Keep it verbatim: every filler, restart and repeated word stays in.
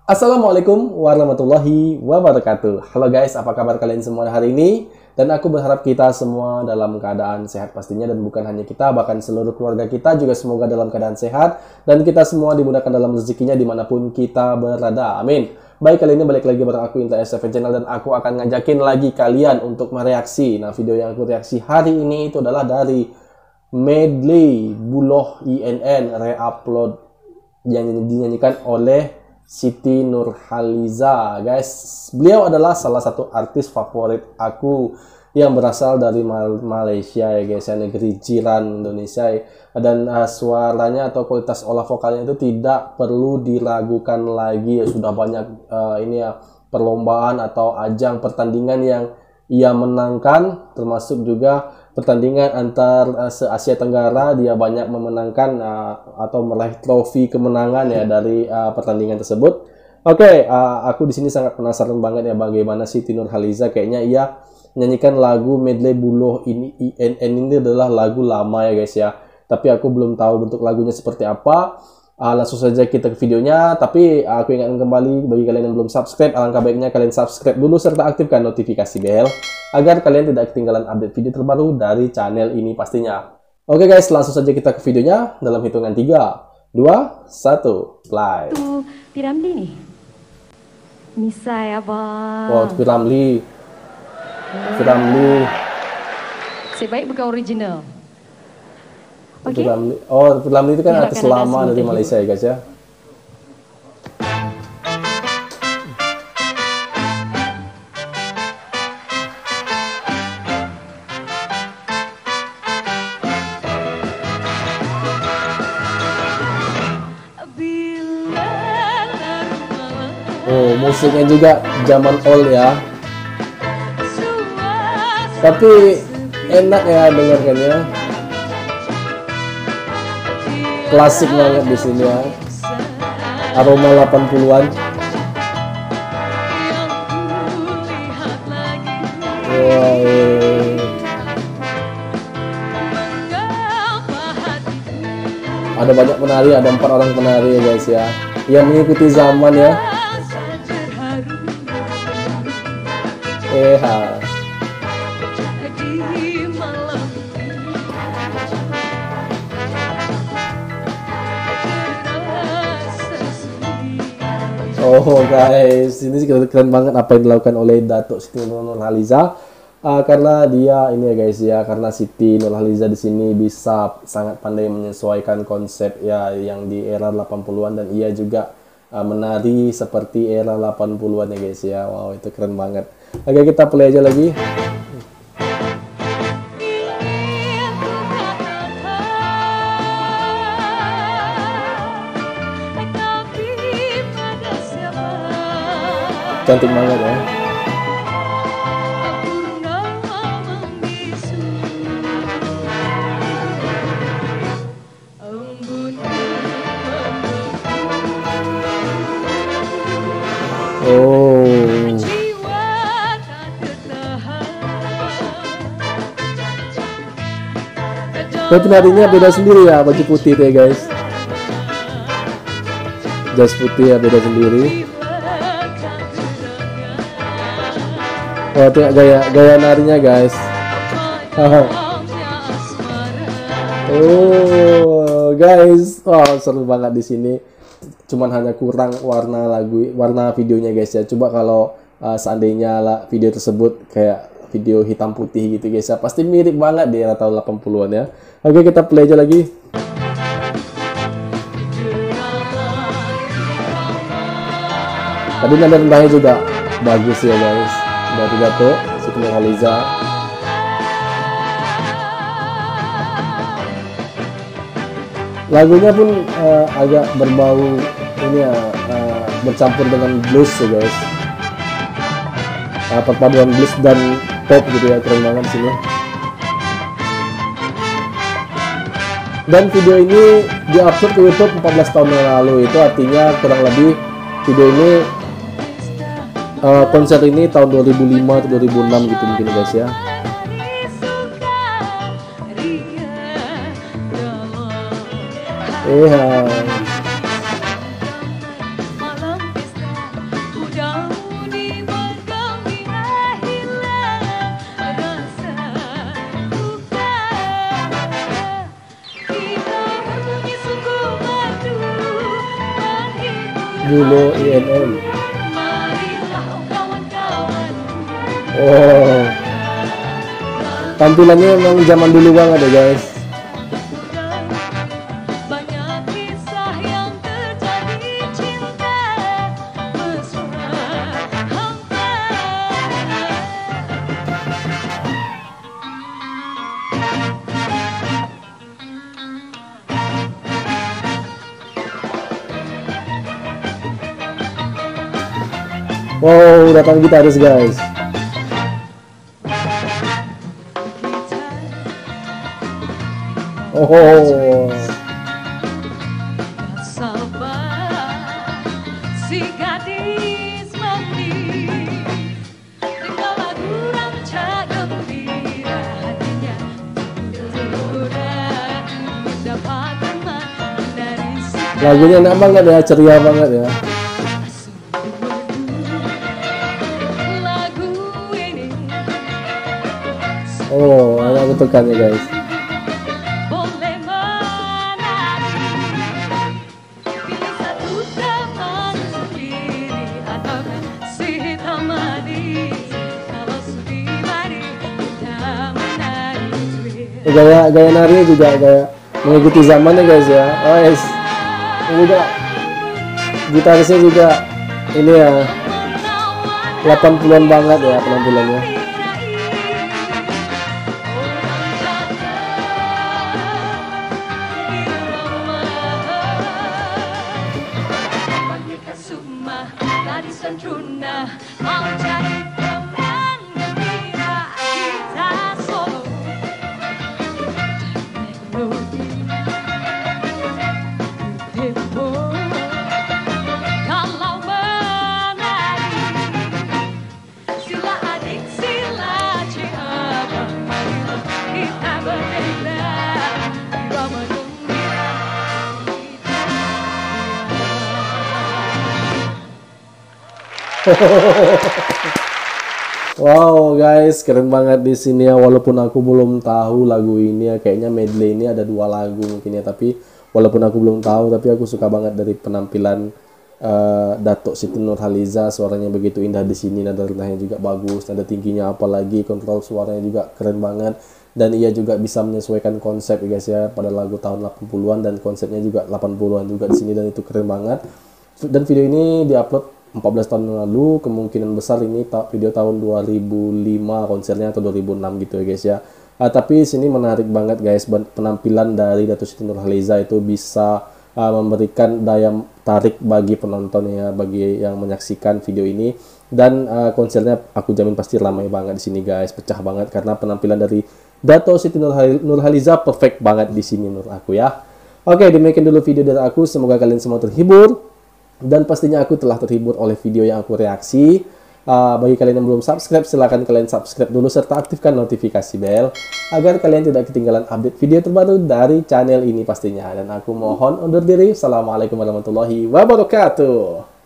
Assalamualaikum warahmatullahi wabarakatuh. Halo guys, apa kabar kalian semua hari ini? Dan aku berharap kita semua dalam keadaan sehat pastinya, dan bukan hanya kita, bahkan seluruh keluarga kita juga semoga dalam keadaan sehat, dan kita semua dimudahkan dalam rezekinya dimanapun kita berada. Amin. Baik, kali ini balik lagi bareng aku Inta S F Channel, dan aku akan ngajakin lagi kalian untuk mereaksi. Nah, video yang aku reaksi hari ini itu adalah dari medley Buloh I N N re-upload yang dinyanyikan oleh Siti Nurhaliza. Guys, beliau adalah salah satu artis favorit aku yang berasal dari Mal Malaysia ya guys, ya, negeri jiran Indonesia ya. Dan uh, suaranya atau kualitas olah vokalnya itu tidak perlu diragukan lagi ya. Sudah banyak uh, ini ya perlombaan atau ajang pertandingan yang ia menangkan, termasuk juga pertandingan antar uh, se-Asia Tenggara. Dia banyak memenangkan uh, atau meraih trofi kemenangan ya dari uh, pertandingan tersebut. Oke, okay, uh, aku di sini sangat penasaran banget ya bagaimana Siti Nurhaliza. Kayaknya ia menyanyikan lagu medley Buloh ini I N N ini adalah lagu lama ya guys ya. Tapi aku belum tahu bentuk lagunya seperti apa. Uh, langsung saja kita ke videonya. Tapi uh, aku ingatkan kembali bagi kalian yang belum subscribe, alangkah baiknya kalian subscribe dulu serta aktifkan notifikasi bel agar kalian tidak ketinggalan update video terbaru dari channel ini pastinya. Oke guys, langsung saja kita ke videonya dalam hitungan tiga, dua, satu, play. Itu Piramli nih. Nisa ya bang. Wow, Piramli. Piramli. Sebaik bukan original. Oke. Okay. Piramli. Oh, Piramli itu kan Bila artis kan lama dari Malaysia ya guys ya. Oh, musiknya juga zaman old ya. Tapi enak ya dengarkannya. Klasik banget di sini ya. Aroma delapan puluhan. Wow. Ada banyak penari, ada empat orang penari ya guys ya, yang mengikuti zaman ya. Eh, oh guys, ini sih keren banget apa yang dilakukan oleh Datuk Siti Nurhaliza. Uh, karena dia ini ya guys ya, karena Siti Nurhaliza di sini bisa sangat pandai menyesuaikan konsep ya yang di era delapan puluhan, dan ia juga uh, menari seperti era delapan puluhan ya guys ya. Wow, itu keren banget. Oke, kita play aja lagi. Cantik banget ya. Oh. Tapi penarinya beda sendiri ya, baju putih tuh ya guys. Jas putih ya beda sendiri. Oh, tengok gaya gaya narinya guys. Oh guys, oh seru banget di sini. Cuman hanya kurang warna lagu, warna videonya guys ya. Coba kalau uh, seandainya lah video tersebut kayak video hitam putih gitu guys ya, pasti mirip banget di era tahun delapan puluhan ya. Oke, kita play aja lagi. Tadi nada rendahnya juga bagus ya guys, dari Datuk Siti Nurhaliza. Lagunya pun uh, agak berbau ini ya, uh, bercampur dengan blues ya guys. Uh, perpaduan blues dan pop gitu ya, keren banget sini. Dan video ini di-upload ke YouTube empat belas tahun yang lalu, itu artinya kurang lebih video ini uh, konser ini tahun dua ribu lima atau dua ribu enam gitu mungkin guys ya. Eh, Bulo I N M. Oh, tampilannya emang zaman dulu banget ya guys. Wow, datang gitaris guys. Oh. Si gadis mandi dengan lagu rancak gembira hatinya tergoda mendapat teman dari si Lagunya enak banget ya, ceria banget ya. lagu ini Oh, enak bentukannya guys. boleh menari pilih satu teman sendiri atau si hitam manis kalau sedih mari kita menari. Gaya gaya narinya juga gaya mengikuti zaman ya guys ya. Oh yes. Ini juga gitarisnya juga ini ya delapan puluhan banget ya penampilannya. Mau cari teman gembira kita solo melodi tempo kalau menari sila adik sila ciaba marilah kita berbeda jiwa menggembira Wow guys, keren banget di sini ya. Walaupun aku belum tahu lagu ini ya, kayaknya medley ini ada dua lagu mungkin ya. Tapi walaupun aku belum tahu, tapi aku suka banget dari penampilan uh, Datuk Siti Nurhaliza. Suaranya begitu indah di sini, nada rendahnya juga bagus, nada tingginya apalagi, kontrol suaranya juga keren banget. Dan ia juga bisa menyesuaikan konsep ya guys ya pada lagu tahun delapan puluhan dan konsepnya juga delapan puluhan juga di sini dan itu keren banget. Dan video ini diupload empat belas tahun lalu, kemungkinan besar ini ta video tahun dua ribu lima konsernya atau dua ribu enam gitu ya guys ya. Uh, tapi sini menarik banget guys, penampilan dari Datuk Siti Nurhaliza itu bisa uh, memberikan daya tarik bagi penonton ya, bagi yang menyaksikan video ini. Dan uh, konsernya aku jamin pasti ramai banget di sini guys, pecah banget karena penampilan dari Datuk Siti Nurhaliza perfect banget di sini menurut aku ya. Oke, demikian dulu video dari aku, semoga kalian semua terhibur. Dan pastinya aku telah terhibur oleh video yang aku reaksi. Uh, bagi kalian yang belum subscribe, silahkan kalian subscribe dulu serta aktifkan notifikasi bell agar kalian tidak ketinggalan update video terbaru dari channel ini pastinya. Dan aku mohon undur diri. Assalamualaikum warahmatullahi wabarakatuh.